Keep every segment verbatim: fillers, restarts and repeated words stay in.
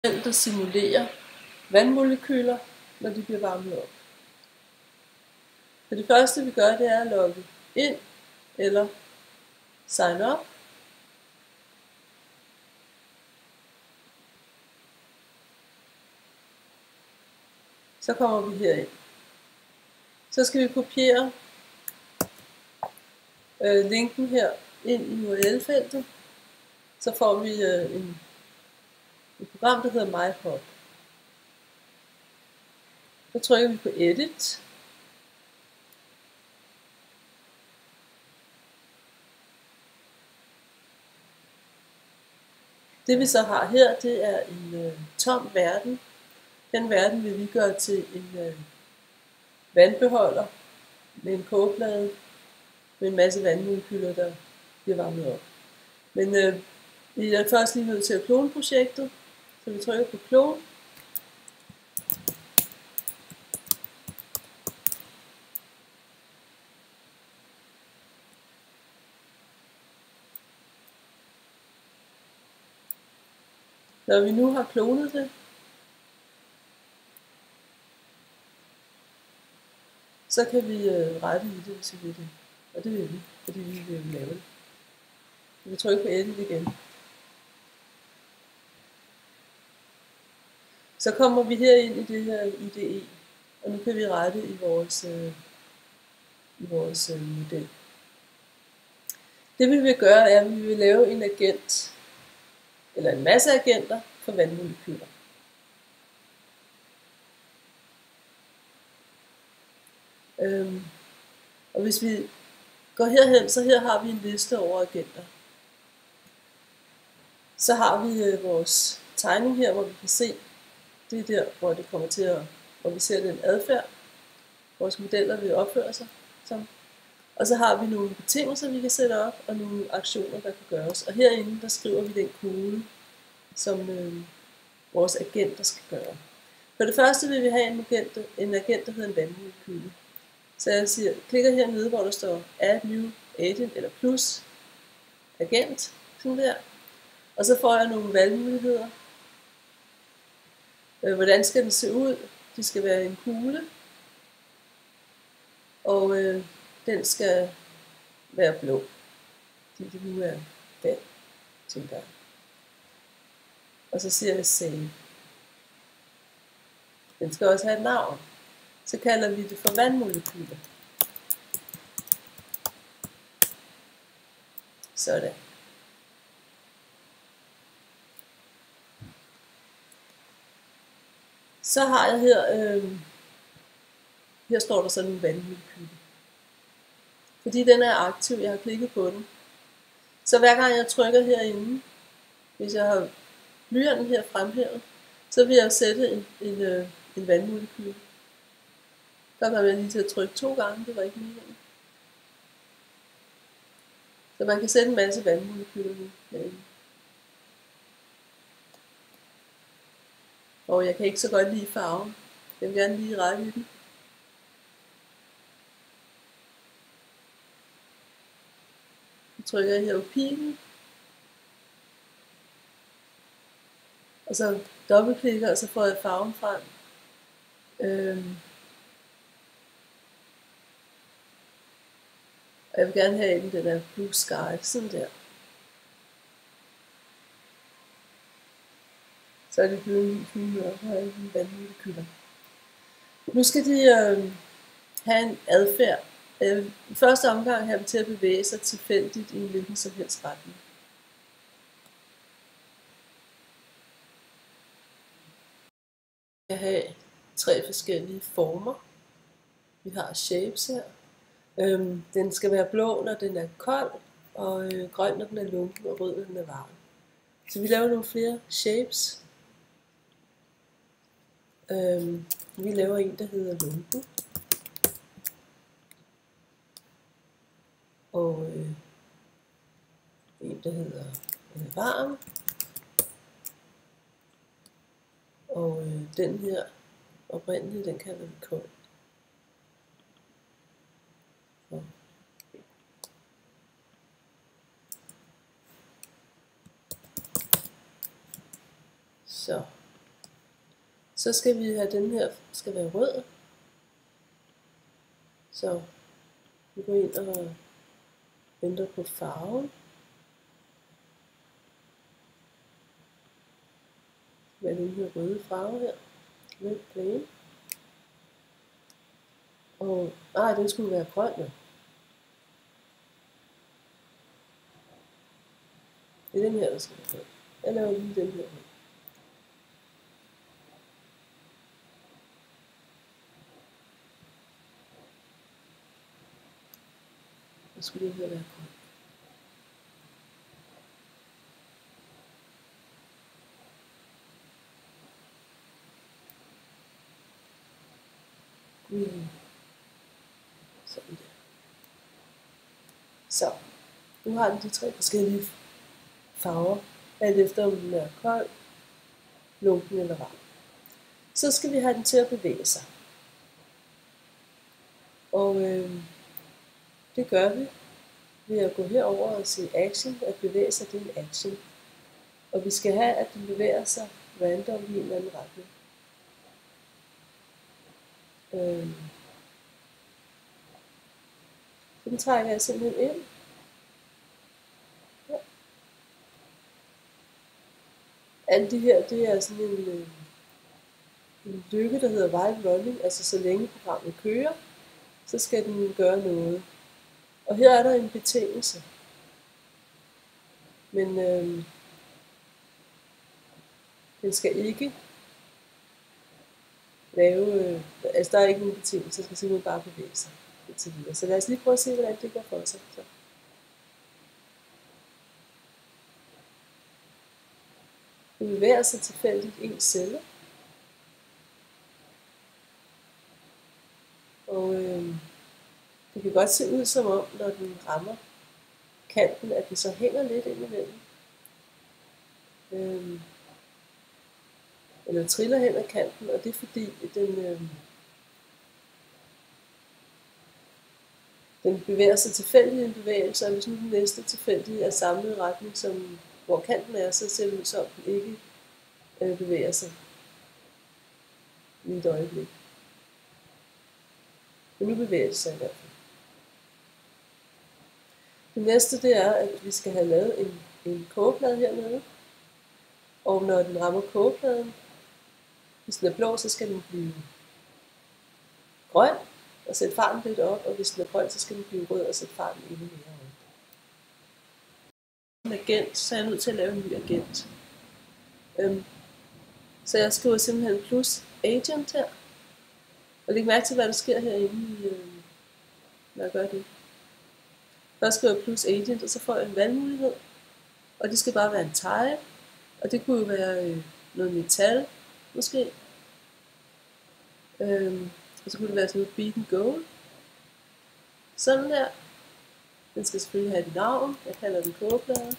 der simulerer vandmolekyler, når de bliver varmet op. Så det første vi gør, det er at logge ind eller sign up. Så kommer vi herind. Så skal vi kopiere øh, linken her ind i U R L-feltet. Så får vi øh, en, et program, der hedder MyPod. Så trykker vi på Edit. Det vi så har her, det er en øh, tom verden. Den verden vil vi gøre til en øh, vandbeholder med en kogeplade med en masse vandmolekyler, der bliver varmet op. Men øh, vi er først lige nødt til at klone projektet, så vi trykker på klon. Når vi nu har klonet det, så kan vi øh, rette i det, hvis vi vil det. Og det vil vi, fordi vi vil lave det. Så vi trykker på Edit igen. Så kommer vi her ind i det her I D E, og nu kan vi rette i vores, øh, i vores øh, model. Det vi vil gøre, er, at vi vil lave en agent, eller en masse agenter for vandmolekyler. Øhm, og hvis vi går herhen, så her har vi en liste over agenter. Så har vi øh, vores tegning her, hvor vi kan se, det er der, hvor det kommer til at, hvor vi ser den adfærd, vores modeller vil opføre sig som. Og så har vi nogle betingelser, vi kan sætte op, og nogle aktioner, der kan gøres. Og herinde, der skriver vi den kode, som øh, vores agenter skal gøre. For det første vil vi have en agent, en agent der hedder en vandmolekyle. Så jeg siger, klikker hernede, hvor der står Add New Agent eller Plus Agent, sådan der. Og så får jeg nogle valgmuligheder. Hvordan skal den se ud? Det skal være en kugle. Og øh, den skal være blå. Fordi det nu er vand, tænker jeg. Og så siger jeg Save. Den skal også have et navn. Så kalder vi det for vandmolekyler. Sådan. Så har jeg her, øh, her står der så nogle vandmolekyler. Fordi den er aktiv, jeg har klikket på den. Så hver gang jeg trykker herinde, hvis jeg har blyanten her fremhævet, så vil jeg sætte en, en, øh, en vandmolekyl. Der kommer jeg lige til at trykke to gange, det var ikke meningen. Så man kan sætte en masse vandmolekyler nu herinde. Og jeg kan ikke så godt lide farven. Jeg vil gerne lige rette i den. Så trykker jeg her på pilen. Og så dobbeltklikker, og så får jeg farven frem. Øhm. Og jeg vil gerne have den, den der blue sky, sådan der. Så er det blevet en mørk og en vandmolekyler. Nu skal de øh, have en adfærd. Øh, I første omgang have dem til at bevæge sig tilfældigt i en hvilken som helst retning. Jeg kan have tre forskellige former. Vi har shapes her. Øhm, den skal være blå, når den er kold, og øh, grøn, når den er lunken, og rød, når den er varm. Så vi laver nogle flere shapes. Øhm, vi laver en, der hedder lunken. Og øh, en, der hedder øh, varm. Og øh, den her oprindelige, den kan være kold. Så Så skal vi have den her, skal være rød. Så vi går ind og ændrer på farven. Med den her røde farve her. Red plain. Og nej, den skulle være grøn. Ja. Det er den her, der skal være grøn. Jeg laver lige den her. Der skulle den her være grøn. Mm. Sådan der. Så, nu har den de tre forskellige farver, alt efter om den er kold, lunken eller varm. Så skal vi have den til at bevæge sig. Og øh, det gør vi ved at gå herover og sige action. At bevæge sig, det er en action. Og vi skal have, at den bevæger sig random i en eller anden retning. Øh, den trækker jeg simpelthen ind. Ja. Alt det her, det er sådan en, øh, en lykke, der hedder while running. Altså så længe programmet kører, så skal den gøre noget. Og her er der en betingelse. Men øh, den skal ikke lave, øh, altså der er ikke nogen betingelse, den skal simpelthen bare bevæge sig indtil videre. Så lad os lige prøve at se, hvordan det går for sig. Så. Den bevæger sig tilfældigt en celle. Og øh, det kan godt se ud som om, når den rammer kanten, at den så hænger lidt ind imellem. Øh, eller triller hen ad kanten, og det er fordi, den, øh, den bevæger sig tilfældigt i en bevægelse, og hvis nu den næste tilfældige er samlet retning, som, hvor kanten er, så ser det ud som den ikke øh, bevæger sig i et øjeblik. Men nu bevæger det sig i hvert fald. Det næste, det er, at vi skal have lavet en, en kogeplade hernede, og når den rammer kogepladen, hvis den er blå, så skal den blive grøn og sætte farten lidt op, og hvis den er grøn, så skal den blive rød og sætte farten endnu mere op. En agent, så er jeg nødt til at lave en ny agent. Øhm, så jeg skriver simpelthen plus agent her, og læg mærke til, hvad der sker herinde, i, øh, når jeg gør det. Først skriver jeg plus agent, og så får jeg en valgmulighed, og det skal bare være en type, og det kunne jo være øh, noget metal, måske. Øhm, og så kunne det være sådan noget beat and goal. Sådan der. Den skal selvfølgelig have et navn. Jeg kalder den kogeplade.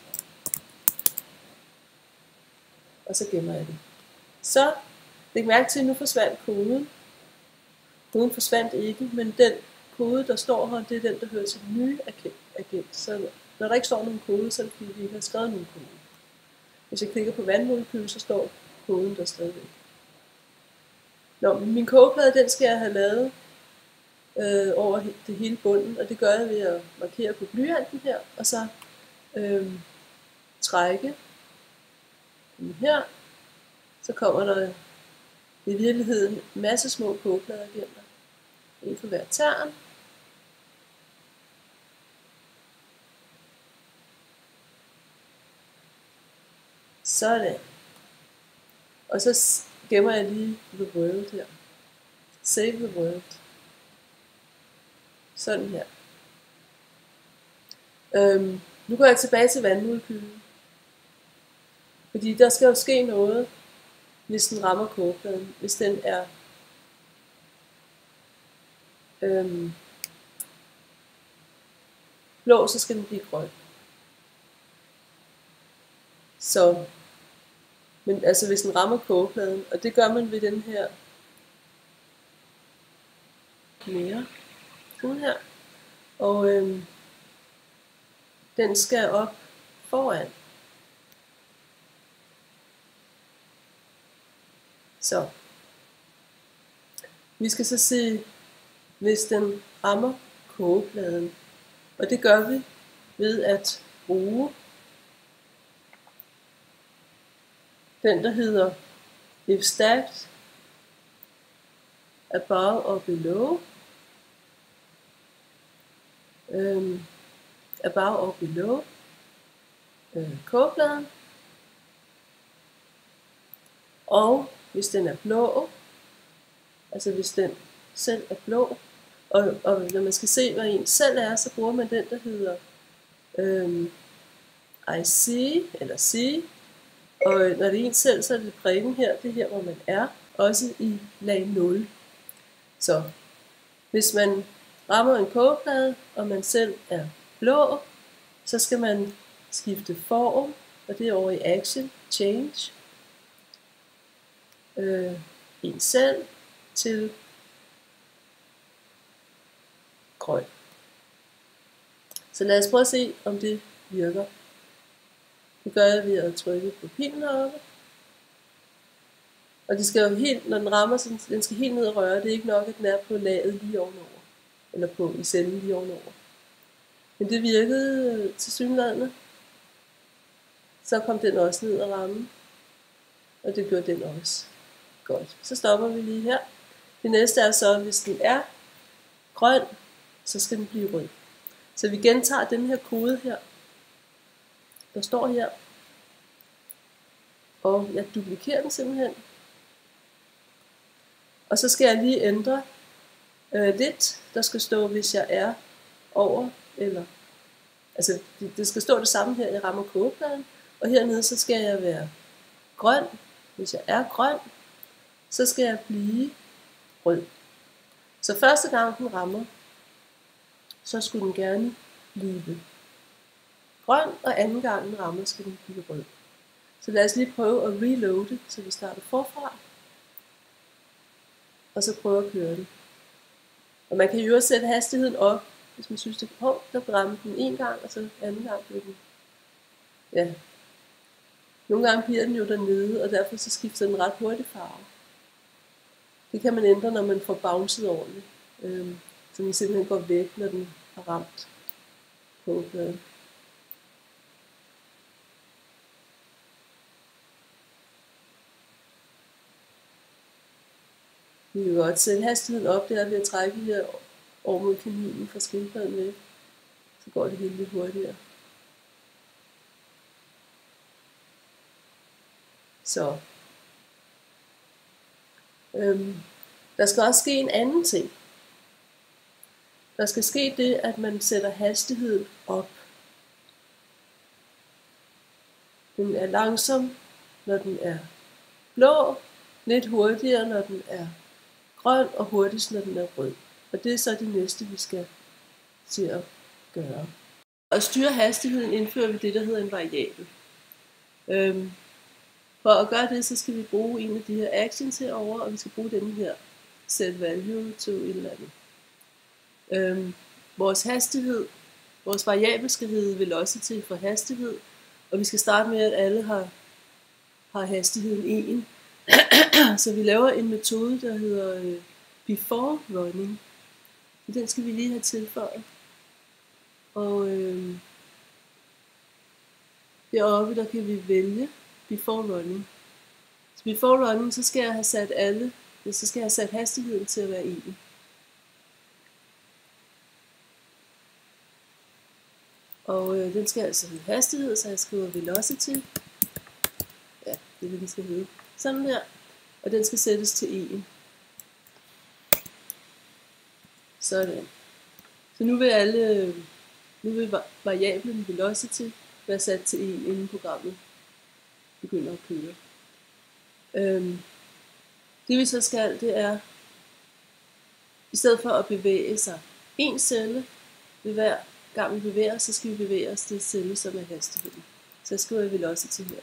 Og så gemmer jeg den. Så læg mærke til, at nu forsvandt koden. Koden forsvandt ikke, men den kode, der står her, det er den, der hører til den nye agent. Så når der ikke står nogen kode, så er det fordi, vi ikke har skrevet nogen kode. Hvis jeg klikker på vandmolekyl, så står koden der stadigvæk. Nå, min kogeplade, den skal jeg have lavet øh, over det hele bunden, og det gør jeg ved at markere på blyanten her, og så øh, trække den her. Så kommer der i virkeligheden en masse små kogeplader igennem. En for hver tern. Sådan. Og så gemmer jeg lige the world her. Save the world. Sådan her. Øhm, nu går jeg tilbage til vandmolekylen. Fordi der skal jo ske noget, hvis den rammer kogepladen. Hvis den er øhm, blå, så skal den blive grøn. Så, men altså hvis den rammer kogepladen, og det gør man ved den her mere, sådan her, og øhm, den skal op foran. Så vi skal så se, hvis den rammer kogepladen. Og det gør vi ved at bruge den, der hedder if stacked above or below. Øhm, above or below øh, kogepladen. Og hvis den er blå, altså hvis den selv er blå, og, og når man skal se, hvad en selv er, så bruger man den, der hedder øhm, I see, eller see. Og når det er en selv, så er det prægen her, det er her, hvor man er, også i lag nul. Så hvis man rammer en kogeplade, og man selv er blå, så skal man skifte form, og det er over i action, change, øh, en selv til grøn. Så lad os prøve at se, om det virker. Det gør jeg ved at trykke på pilen heroppe. Og det skal jo helt, når den rammer, så den skal helt ned og røre. Det er ikke nok, at den er på laget lige ovenover. Eller på i cellen lige ovenover. Men det virkede til synligheden. Så kom den også ned og ramme. Og det gjorde den også. Godt. Så stopper vi lige her. Det næste er så, hvis den er grøn, så skal den blive rød. Så vi gentager den her kode her, der står her. Og jeg duplikerer den simpelthen. Og så skal jeg lige ændre øh, lidt. Der skal stå, hvis jeg er over, eller altså det, det skal stå det samme her, jeg rammer kogepladen. Og hernede så skal jeg være grøn. Hvis jeg er grøn, så skal jeg blive rød. Så første gang den rammer, så skulle den gerne blive grøn, og anden gang den rammer, skal den blive rød. Så lad os lige prøve at reloade, så vi starter forfra. Og så prøve at køre den. Og man kan jo også sætte hastigheden op, hvis man synes det er på, der rammer den en gang, og så anden gang bliver den. Ja. Nogle gange bliver den jo dernede, og derfor så skifter den ret hurtigt farve. Det kan man ændre, når man får bouncet ordentligt. Øhm, så den simpelthen går væk, når den har ramt kogepladen. Vi kan godt sætte hastigheden op, der ved at trække her over mod kaninen fra skildpadden væk. Så går det helt lidt hurtigere. Så. Øhm, der skal også ske en anden ting. Der skal ske det, at man sætter hastigheden op. Den er langsom, når den er blå, lidt hurtigere, når den er grøn, og hurtigst, når den er rød. Og det er så det næste, vi skal til at gøre. Og styre hastigheden indfører vi det, der hedder en variabel. Øhm, for at gøre det, så skal vi bruge en af de her actions herovre, og vi skal bruge den her set value to et eller andet. Øhm, vores hastighed, vores variabel skal hedde velocity for hastighed, og vi skal starte med, at alle har, har hastigheden en. Så vi laver en metode, der hedder øh, before running. Den skal vi lige have tilføjet. Og øh, deroppe, der kan vi vælge before running. Så before running, så skal jeg have sat alle, så skal jeg have sat hastigheden til at være en. Og øh, den skal altså have hastighed, så jeg skriver velocity. Ja, det er det, den skal hedde. Sådan der. Og den skal sættes til en. Sådan. Så nu vil alle, nu vil variablen velocity være sat til en, inden programmet begynder at køre. Øhm, det vi så skal, det er, i stedet for at bevæge sig en celle ved hver gang vi bevæger os, så skal vi bevæge os til celle, som er hastigheden. Så jeg skriver velocity her.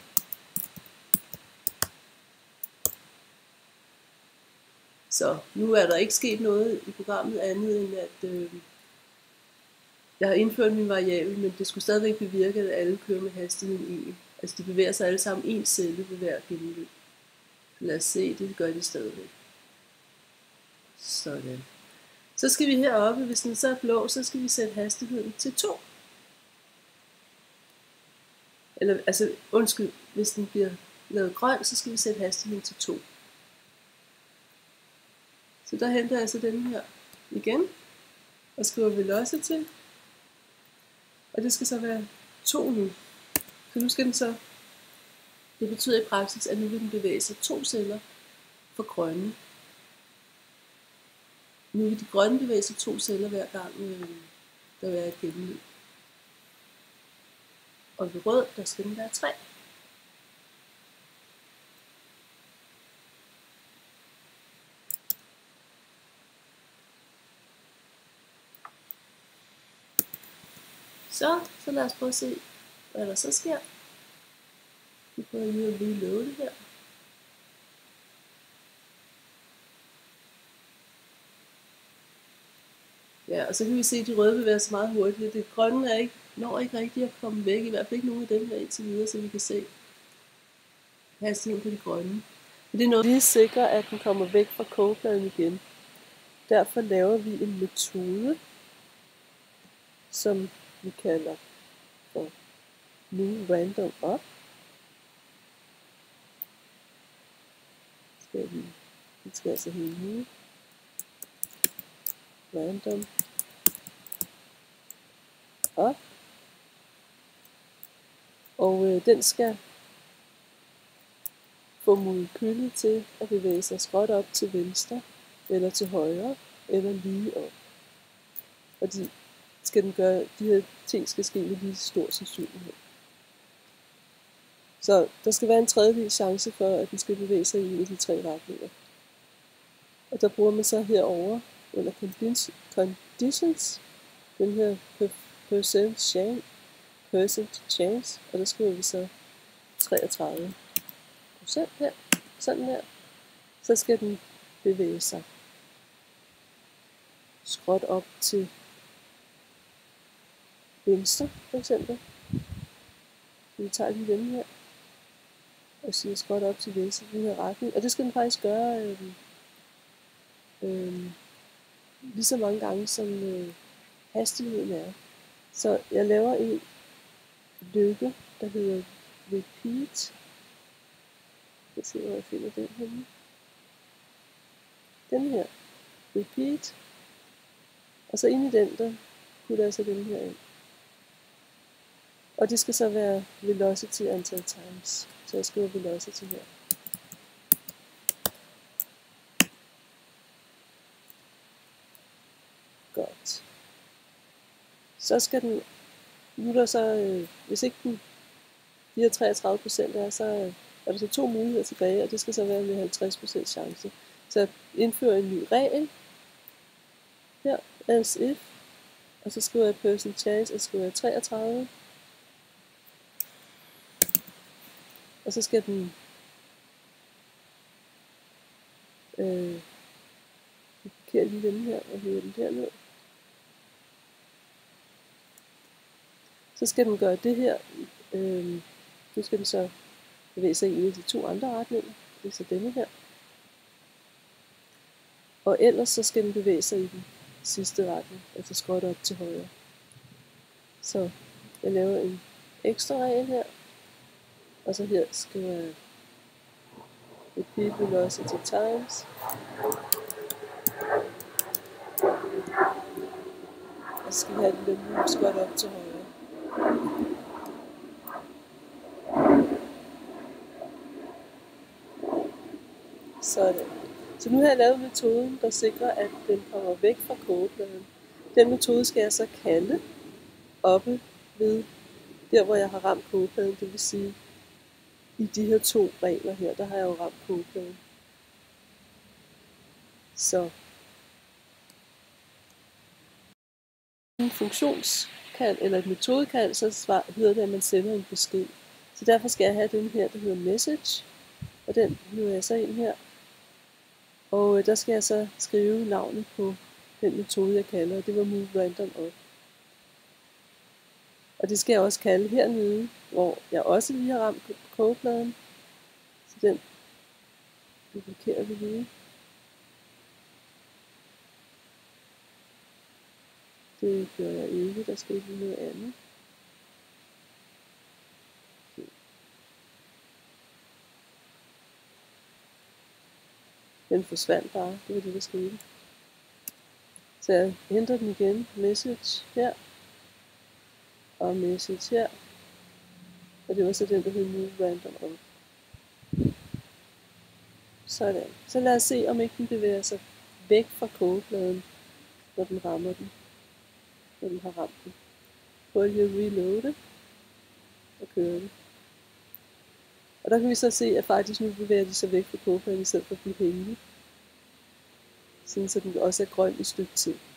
Så nu er der ikke sket noget i programmet andet end at øh, jeg har indført min variabel, men det skulle stadigvæk bevirke, at alle kører med hastigheden en. Altså de bevæger sig alle sammen en celle ved hver gennemløb. Lad os se, det gør de stadigvæk. Sådan. Så skal vi heroppe, hvis den så er blå, så skal vi sætte hastigheden til to. Eller, altså, undskyld, hvis den bliver lavet grøn, så skal vi sætte hastigheden til to. Så der henter jeg så den her igen, og skriver velocity, og det skal så være to nu. Så nu skal den så, det betyder i praksis, at nu vil den bevæge sig to celler for grønne. Nu vil de grønne bevæge sig to celler hver gang, øh, der vil være et gennemløb. Og ved rød, der skal den være tre. Så, så lad os prøve at se, hvad der så sker. Vi prøver lige at reloade det her. Ja, og så kan vi se, at de røde bevæger sig meget hurtigt. Det grønne er ikke, når ikke rigtig at komme væk, i hvert fald ikke nogen af dem her indtil videre, så vi kan se hastigheden på de grønne. Men det er noget, vi sikrer, at den kommer væk fra kogepladen igen. Derfor laver vi en metode, som vi kalder for new random up. Skal vi, vi skal altså hedde new random up. Og øh, den skal få molekylet til at bevæge sig skråt op til venstre, eller til højre, eller lige op. Og de, skal den gøre, de her ting skal ske med lige stor sandsynlighed. Så der skal være en tredjedel chance for, at den skal bevæge sig i en af de tre retninger. Og der bruger man så herover under conditions, den her percent chance, percent chance, og der skriver vi så treogtredive procent her, sådan her. Så skal den bevæge sig skråt op til venstre, for eksempel. Vi tager lige den her, og siger skråt op til venstre i den her retning. Og det skal den faktisk gøre øh, øh, lige så mange gange, som øh, hastigheden er. Så jeg laver en løkke, der hedder repeat. Jeg ser, hvor jeg finder den henne. Den her. Repeat. Og så inde i den, der putter jeg så den her ind. Og det skal så være velocity antal times. Så jeg skriver velocity her. Godt. Så skal den, nu er der så, øh, hvis ikke den, de her treogtredive procent er, så øh, er der så to muligheder tilbage, og det skal så være med halvtreds procent chance. Så jeg indfører en ny regel. Her, as if. Og så skriver jeg percent chance, og så skriver jeg treogtredive. Og så skal den øh, parkere lige den her og hæve den derned. Så skal den gøre det her. Øh, nu skal den så bevæge sig i en af de to andre retninger. Det er så denne her. Og ellers så skal den bevæge sig i den sidste retning, altså skråt op til højre. Så jeg laver en ekstra regel her. Og så her skriver jeg repeat velocity times. Og så skal vi have den lidt skråt op til højre. Sådan. Så nu har jeg lavet metoden, der sikrer, at den kommer væk fra kogepladen. Den metode skal jeg så kalde oppe ved der, hvor jeg har ramt kogepladen, det vil sige i de her to regler her, der har jeg jo ramt kogepladen. Så en funktionskald eller et metodekald, så svar, hedder det, at man sender en besked. Så derfor skal jeg have den her, der hedder message, og den hiver jeg så ind her. Og der skal jeg så skrive navnet på den metode, jeg kalder, og det var move random up. Og det skal jeg også kalde hernede, hvor jeg også lige har ramt kogepladen. Så den duplikerer vi lige. Det gør jeg ikke, der skal ikke noget andet. Okay. Den forsvandt bare, det var det der skete. Så jeg henter den igen, message her, og message her. Og det var så den, der hed Move Random On. Sådan. Så lad os se, om ikke den bevæger sig væk fra kogepladen, når den rammer den. Når den har ramt den. Prøv lige at reloade og køre det. Og der kan vi så se, at faktisk nu bevæger de sig væk fra kogepladen, i stedet for at blive hængende. Sådan så den også er grøn i et stykke tid.